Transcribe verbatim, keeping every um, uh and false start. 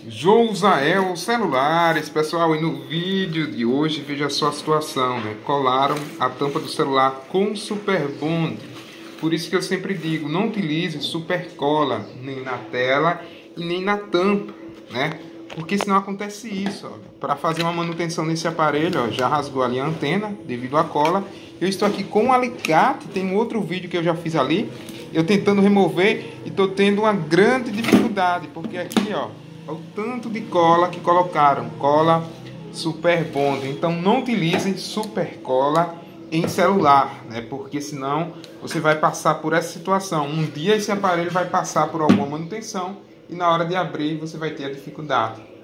Jousael Celulares, pessoal, e no vídeo de hoje veja só a situação, né? Colaram a tampa do celular com Super Bond. Por isso que eu sempre digo, não utilize super cola nem na tela e nem na tampa, né? Porque senão acontece isso, para fazer uma manutenção nesse aparelho, ó, já rasgou ali a antena devido à cola. Eu estou aqui com um alicate, tem um outro vídeo que eu já fiz ali, eu tentando remover e estou tendo uma grande dificuldade, porque aqui, ó, o tanto de cola que colocaram, cola Super Bond. Então não utilizem super cola em celular, né? Porque senão você vai passar por essa situação. Um dia esse aparelho vai passar por alguma manutenção e na hora de abrir você vai ter a dificuldade.